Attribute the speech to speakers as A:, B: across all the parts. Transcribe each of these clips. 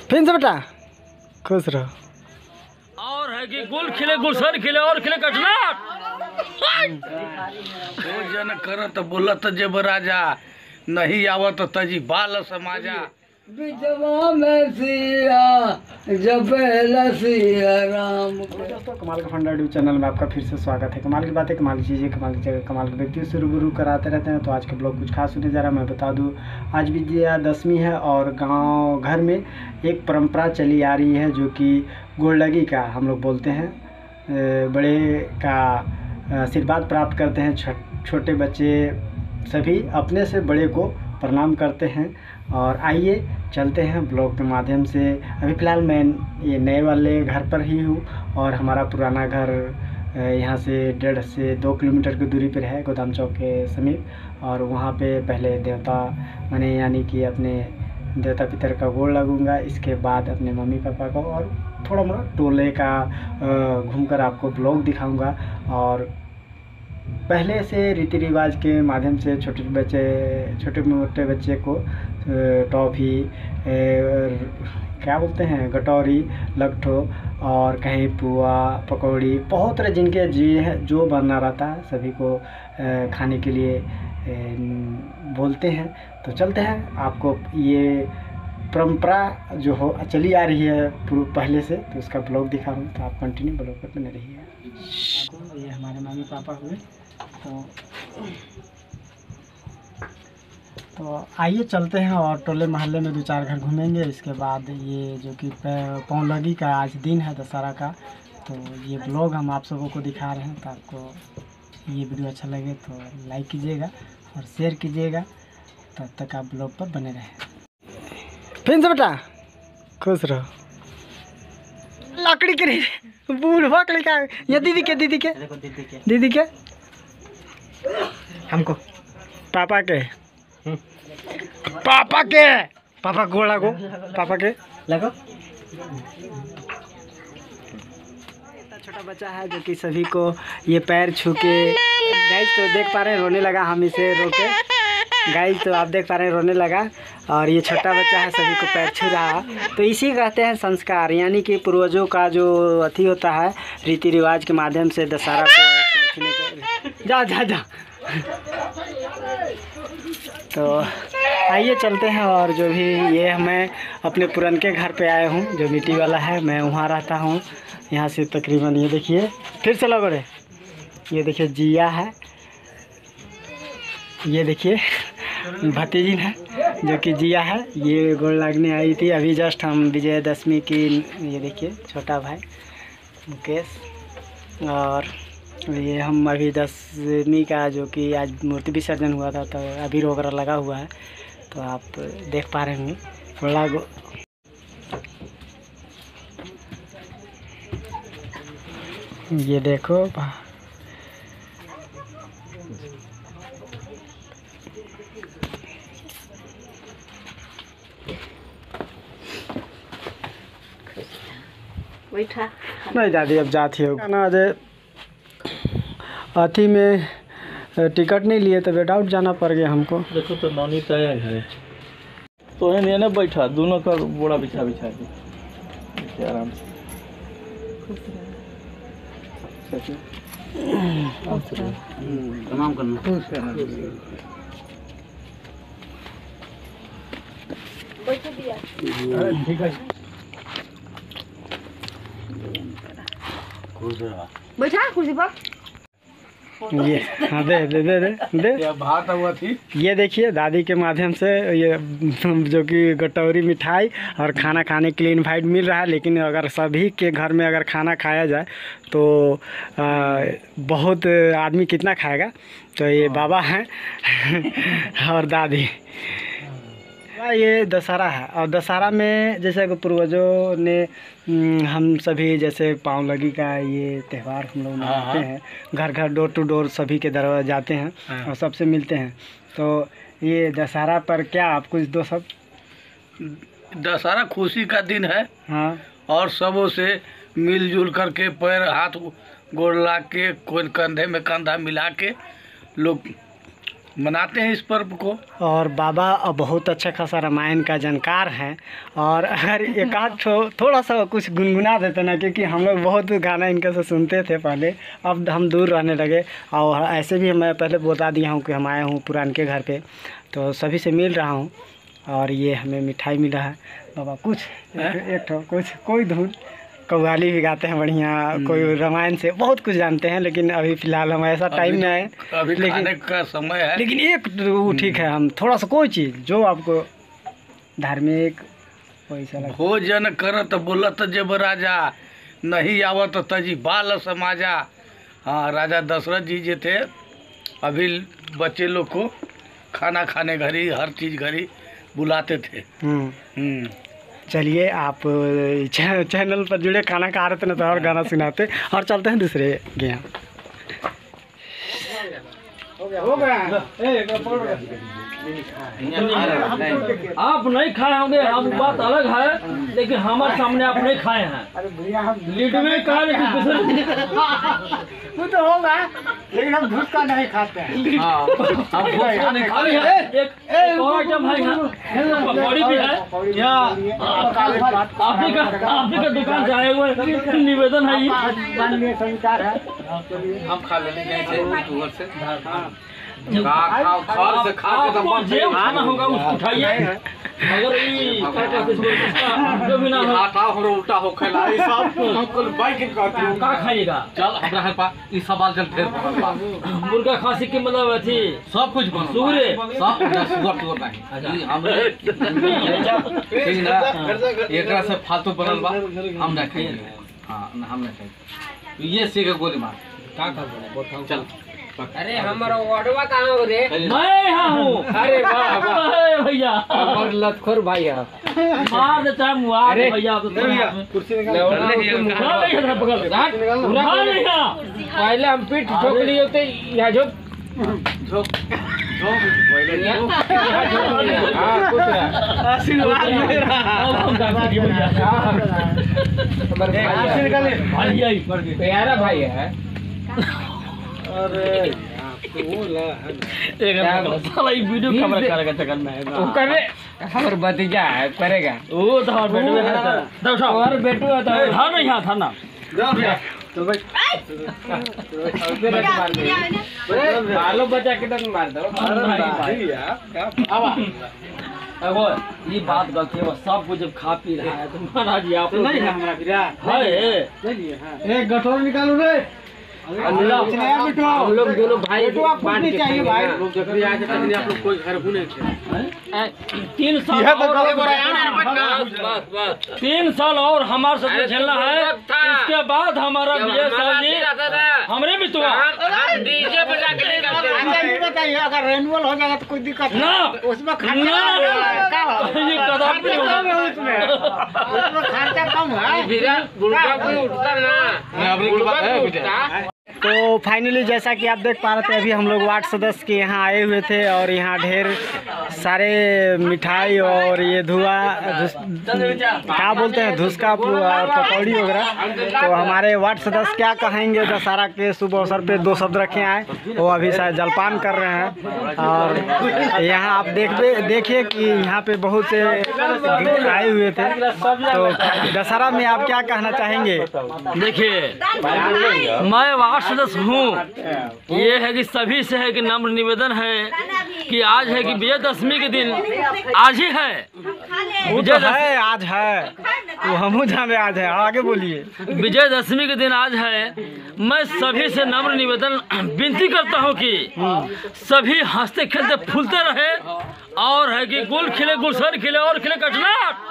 A: फिर से बेटा खुश रहो।
B: और है कि गुल खिले गुलशन खिले और खिले कटनाट हो जन करत बोलत जब राजा नहीं आवत तजी बाल समाजा
C: बिचवा में सिया जब सिया राम।
A: दोस्तों कमाल का फंडा यूट्यूब चैनल में आपका फिर से स्वागत है। कमाल की बातें, कमाल की चीज़ें, कमाल की जगह, कमाल के व्यक्ति से रूबरू कराते रहते हैं। तो आज का ब्लॉग कुछ खास होने जा रहा है। मैं बता दूं आज विजयादशमी है और गांव घर में एक परंपरा चली आ रही है जो कि गोड़लगी का हम लोग बोलते हैं। बड़े का आशीर्वाद प्राप्त करते हैं। छोटे बच्चे सभी अपने से बड़े को प्रणाम करते हैं। और आइए चलते हैं ब्लॉग के माध्यम से। अभी फ़िलहाल मैं ये नए वाले घर पर ही हूँ और हमारा पुराना घर यहाँ से 1.5 से 2 किलोमीटर की दूरी पर है, गोदाम चौक के समीप। और वहाँ पे पहले देवता मैंने यानी कि अपने देवता पितर का गोड़ लगूँगा, इसके बाद अपने मम्मी पापा को और थोड़ा मोड़ा टोले का घूमकर आपको ब्लॉग दिखाऊँगा। और पहले से रीति रिवाज के माध्यम से छोटे मोटे बच्चे को टॉफ़ी क्या बोलते हैं, कटोरी, लट्ठो और कहीं पुआ पकौड़ी, बहुत तरह जिनके जो बनना रहता है सभी को खाने के लिए बोलते हैं। तो चलते हैं, आपको ये परंपरा जो हो चली आ रही है पहले से, तो उसका ब्लॉग दिखा रहा हूँ। तो आप कंटिन्यू ब्लॉग पर बने रहिएगा। ये हमारे मम्मी पापा हुए। तो आइए चलते हैं और टोले मोहल्ले में 2-4 घर घूमेंगे। इसके बाद ये जो कि पौलगी का आज दिन है, दशहरा का, तो ये ब्लॉग हम आप सबों को दिखा रहे हैं। तो आपको ये वीडियो अच्छा लगे तो लाइक कीजिएगा और शेयर कीजिएगा। तब तक आप ब्लॉग पर बने रहें। फिर से बेटा खुश रहो। लकड़ी के बूढ़वा लकड़ी का ये दीदी के हमको पापा के पापा गोड़ लगो, पापा के लगो। छोटा बच्चा है जो कि सभी को ये पैर छू के, गाइस तो देख पा रहे हैं रोने लगा, हम इसे रोके। गाइस तो आप देख पा रहे हैं रोने लगा और ये छोटा बच्चा है सभी को पैर छू रहा। तो इसी कहते हैं संस्कार, यानी कि पूर्वजों का जो अथी होता है रीति रिवाज के माध्यम से दशहरा को पैर छूने के। जा तो आइए चलते हैं। और जो भी ये मैं अपने पुरनके घर पे आया हूँ जो मिट्टी वाला है, मैं वहाँ रहता हूँ। यहाँ से तकरीबन ये देखिए, फिर से लगो रे, ये देखिए जिया है, ये देखिए भतीजी है जो कि जिया है, ये गोड़ लगने आई थी अभी जस्ट हम विजयादशमी की। ये देखिए छोटा भाई मुकेश। और ये हम अभी 10वीं का जो कि आज मूर्ति विसर्जन हुआ था तो अबीर वगैरह लगा हुआ है, तो आप देख पा रहे होंगे। थोड़ा ये देखो बैठा नहीं दादी, अब जाती हो ना दे अथी में टिकट नहीं लिए तो बेटा आउट जाना पड़ गया हमको।
B: देखो तो नौनी तय है तो है ना, बैठा दोनों का बोड़ा बिछा के आराम से। तमाम करना ठीक है।
C: बैठा कुर्सी पर।
A: ये हाँ दे
B: बात हुआ थी।
A: ये देखिए दादी के माध्यम से ये जो कि कटोरी मिठाई और खाना खाने के लिए इनवाइट मिल रहा है। लेकिन अगर सभी के घर में अगर खाना खाया जाए तो बहुत आदमी कितना खाएगा। तो ये बाबा हैं और दादी। ये दशहरा है और दशहरा में जैसे कि पूर्वजों ने हम सभी जैसे पाँव लगी का ये त्यौहार हम लोग मनाते हैं। घर घर डोर टू डोर सभी के दरवाजे जाते हैं और सबसे मिलते हैं। तो ये दशहरा पर क्या आप कुछ दो सब?
B: दशहरा खुशी का दिन है।
A: हाँ,
B: और सबों से मिलजुल करके पैर हाथ गोड़ ला के, कोई कंधे में कंधा मिला के लोग
D: मनाते हैं इस पर्व को।
A: और बाबा बहुत अच्छा खासा रामायण का जानकार हैं। और अगर एक आध थोड़ा सा कुछ गुनगुना देते ना, क्योंकि हम लोग बहुत गाना इनके से सुनते थे पहले, अब हम दूर रहने लगे। और ऐसे भी मैं पहले बता दिया हूँ कि हम आया हूँ पुरान के घर पे, तो सभी से मिल रहा हूँ। और ये हमें मिठाई मिला है। बाबा कुछ एक कुछ कोई धुन, कव्वाली भी गाते हैं बढ़िया, कोई रामायण से बहुत कुछ जानते हैं। लेकिन अभी फ़िलहाल हम ऐसा टाइम में आए,
D: अभी खाने का समय है।
A: लेकिन एक ठीक है, हम थोड़ा सा कोई चीज़ जो आपको धार्मिक वैसा लगे।
D: भोजन करत बोलत जब राजा, नहीं आवत तजी बाल समाजा। हाँ, राजा दशरथ जी जो थे, अभी बच्चे लोग को खाना खाने घड़ी हर चीज़ घड़ी बुलाते थे।
A: चलिए, आप चैनल पर जुड़े, खाना खा रहे थे ना तो और गाना सुनाते, और चलते हैं दूसरे के यहाँ। हो गया
B: आप नहीं खाए होंगे, हम बात अलग है, लेकिन हमारे सामने आप नहीं खाए हैं। लीड में कहा, लेकिन
A: वो तो होगा, लेकिन हम धूप का नहीं खाते हैं।
B: एक और आइटम है यहाँ, पकौड़ी भी है। यहाँ आप ही का दुकान से आए हुए निवेदन है,
A: माननीय स्वीकार है।
D: हम खा लेंगे
B: आपको जो खाना होगा उसको उठाइए। अगर ये जो भी ना हो
D: उल्टा हो खेला
B: का खाइएगा।
D: चल हमरा है पा ई सवाल चल ढेर
B: मुर्गा खांसी के मतलब अथी
D: सब कुछ बन
B: सूरे
D: सब सुगर तो नहीं हम ठीक ना, एकरा से फालतू बनल बा हम ना खाइए। हां हम ना खाइए, ये से के गोली मार का बोले चल।
C: अरे हमारा वाडवा कहाँ हो रे?
B: मैं यहाँ हूँ।
C: अरे वाह
B: वाह भैया,
C: और लतखोर भाई है।
B: मार देता है मुआ भैया।
C: कुर्सी
B: पहले
C: हम पीठ ठोक लिए होते यहाँ झोंक प्यारा भाई है।
B: अरे वीडियो कैमरा करेगा चक्कर में
C: वो करे और भतीजा है करेगा
B: वो तो और बेटू है
C: और बेटू है तो
B: हाँ नहीं हाँ था ना
C: चल भाई बालों बचा के तक मार दो।
B: ये बात गलती है, सब कुछ जब खा पी रहा है तो महाराज जी आप
A: नहीं है हमारा फिर
B: है
A: गठोर निकालो रे।
C: हम लोग दोनों भाई बांट के
A: चाहिए भाई।
C: लोग जब यहाँ से तक आप लोग कोई घर को नहीं थे।
B: 3 साल और 3 साल और हमारे साथ झेलना है। इसके बाद हमारा विजय साहब जी हमरे भी तो
C: डीजे बजा के नहीं करते।
A: बताइए, अगर रेनवल हो जाएगा तो कोई दिक्कत
B: ना
A: उसमें
B: ये कदम नहीं होगा
A: उसमें खर्चा कम है।
C: बुढ़ा कोई उठता ना।
A: तो फाइनली जैसा कि आप देख पा रहे थे, अभी हम लोग वार्ड सदस्य के यहाँ आए हुए थे और यहाँ ढेर सारे मिठाई और ये क्या बोलते हैं धुसका पकौड़ी वगैरह। तो हमारे वार्ड सदस्य क्या कहेंगे, दशहरा के शुभ अवसर पे 2 शब्द रखे आए, वो अभी शायद जलपान कर रहे हैं। और यहाँ आप देखिए कि यहाँ पे बहुत से आए हुए थे। तो दशहरा में आप क्या कहना चाहेंगे?
B: देखिए, मैं वार्ड सदस्य हूँ। ये है कि सभी से है कि नम्र निवेदन है कि आज है कि विजयदशमी के दिन आज ही है।
A: विजयदशमी आज है, तो हम जाने आज है। आगे बोलिए।
B: विजयदशमी के दिन आज है। मैं सभी से नम्र निवेदन विनती करता हूँ कि सभी हंसते खेलते फूलते रहे और है कि गुल खिले गुलशन खिले और खिले कटनाट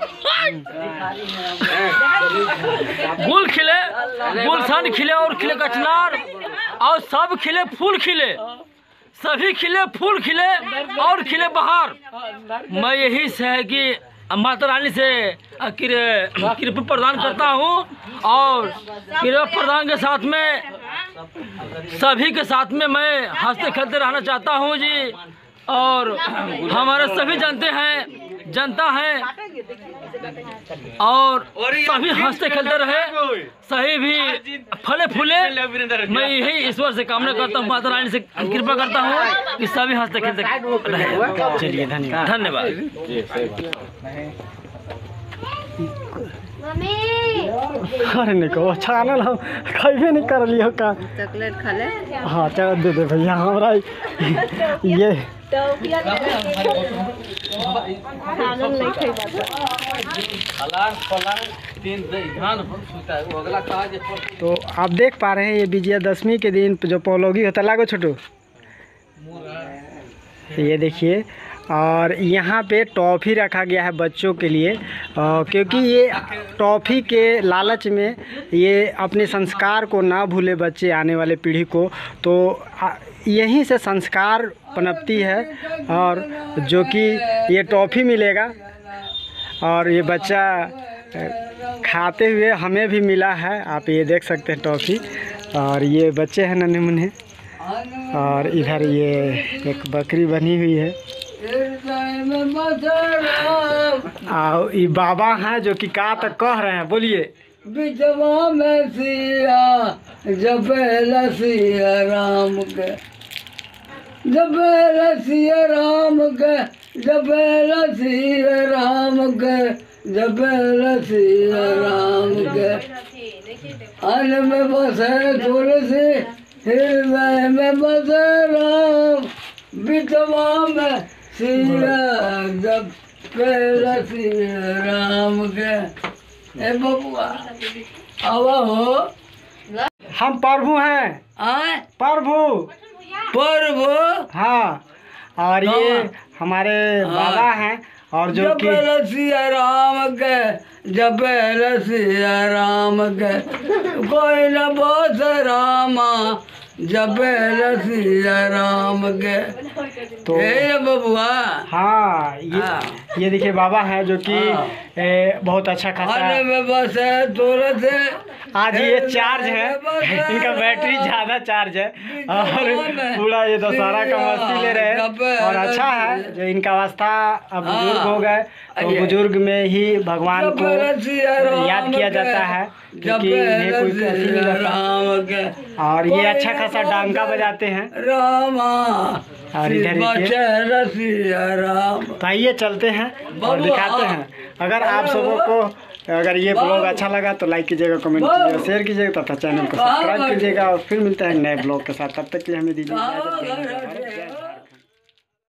B: गुल खिले गुलशन खिले और खिले कचनार और सब खिले फूल खिले, सभी खिले फूल खिले और खिले बहार। मैं यही से है कि माता रानी से कृपा प्रदान करता हूँ और कृपा प्रदान के साथ में सभी के साथ में मैं हंसते खेलते रहना चाहता हूँ जी। और हमारे सभी जानते हैं जनता है और सभी हंसते खेलते रहे, सही भी फले फूले। मैं यही ईश्वर से कामना करता हूँ, माता रानी से कृपा करता हूँ कि सभी हंसते खेलते रहे।
A: चलिए धन्यवाद।
B: धन्यवाद।
A: अरे नहीं कहो छानल हम खैबे नहीं कर लियो का
E: चॉकलेट खा ले।
A: हाँ चल दे दे भैया हमरा ये तो आप देख पा रहे हैं ये विजयादशमी के दिन जो पौलोगी होता लागो छोटू, ये देखिए। और यहाँ पे टॉफ़ी रखा गया है बच्चों के लिए, क्योंकि ये टॉफ़ी के लालच में ये अपने संस्कार को ना भूले बच्चे, आने वाले पीढ़ी को। तो यहीं से संस्कार पनपती है, और जो कि ये टॉफ़ी मिलेगा और ये बच्चा खाते हुए हमें भी मिला है। आप ये देख सकते हैं टॉफ़ी, और ये बच्चे हैं नन्हे मुन्ने, और इधर ये एक बकरी बनी हुई है। ये बाबा हैं जो कि का तक कह रहे हैं, बोलिए।
C: बिचवा में सिया जबेला सिया राम के, जबेला सिया राम के, जबेला सिया राम के, जबेला सिया राम के। अन में बसे तुलसी, हृदय में बसे राम, बिचवा में सिया जब पहला सिया राम के। ए बबुआ आवा हो,
A: हम प्रभु हैं।
C: आए
A: प्रभु
C: प्रभु।
A: हाँ, और ये हमारे बाबा हैं, और जो कि
C: जब सिया राम के, जब सिया राम के, कोई न बोस रामा, जब सिया राम के।
A: तो
C: बबुआ
A: हाँ, ये देखिए बाबा हैं जो कि बहुत अच्छा खासा
C: में बस तुरंत
A: आज ये चार्ज है, इनका बैटरी ज़्यादा चार्ज है, और पूरा ये दशहरा का मस्ती ले रहे हैं। और अच्छा है जो इनका अवस्था अब बुजुर्ग हो गए, तो बुजुर्ग में ही भगवान को याद किया जाता है, क्योंकि इन्हें कोई कैसी नहीं रहता। और ये अच्छा खासा डांगा बजाते हैं। और इधर तो आइए चलते हैं और दिखाते हैं। अगर आप सबों को अगर ये ब्लॉग अच्छा लगा तो लाइक कीजिएगा, कमेंट कीजिएगा, शेयर कीजिएगा तथा चैनल को सब्सक्राइब कीजिएगा। और फिर मिलते हैं नए ब्लॉग के साथ, तब तक के लिए हमें दीजिए इजाज़त।